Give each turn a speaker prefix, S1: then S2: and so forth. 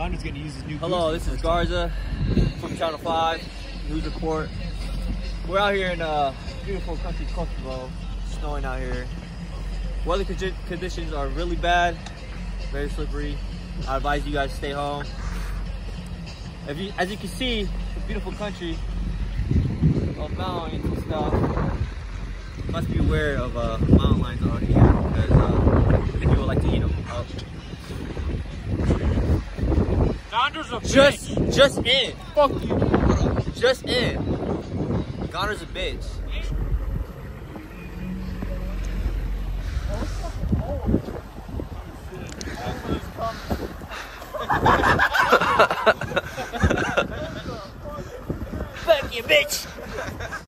S1: Gonda's gonna use his new.
S2: Hello, this is Garza from Channel 5 News Report. We're out here in beautiful country Kosovo. Snowing out here. Weather conditions are really bad, very slippery. I advise you guys to stay home. As you can see, the beautiful country of mountains and stuff. Must be aware of mountain lions out here because people like to eat them.
S1: Gonda's a
S2: Just in.
S1: Fuck you.
S2: Just in. Gonda's a bitch.
S3: Fuck you, bitch!